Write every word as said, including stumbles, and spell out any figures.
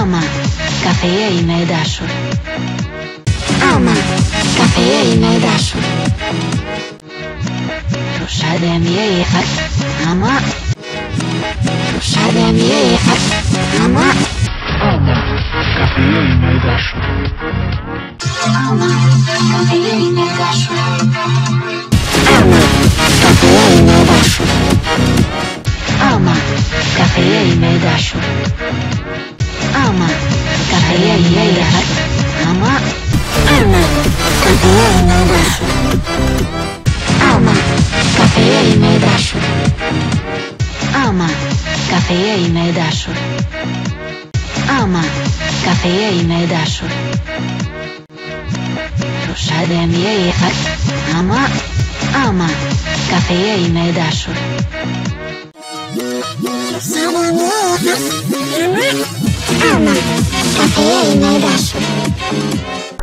Alma, kafeje i medašu. Alma, kafeje i medašu. Rušadem je je fat, ama. Rušadem je je fat, ama. Alma, kafeje i medašu. Alma, kafeje i medašu. Alma, kafeje i medašu. Alma, kafeje i medašu. Alma, kafeje i medašu. Ama. Alma, kafeje i medašu. Alma, kafeje i medašu. Alma, kafeje i medašu. Alma, kafeje i medašu. Rušadem je je fat, ama. Alma, kafeje i medašu. Alma, kafeje i medašu.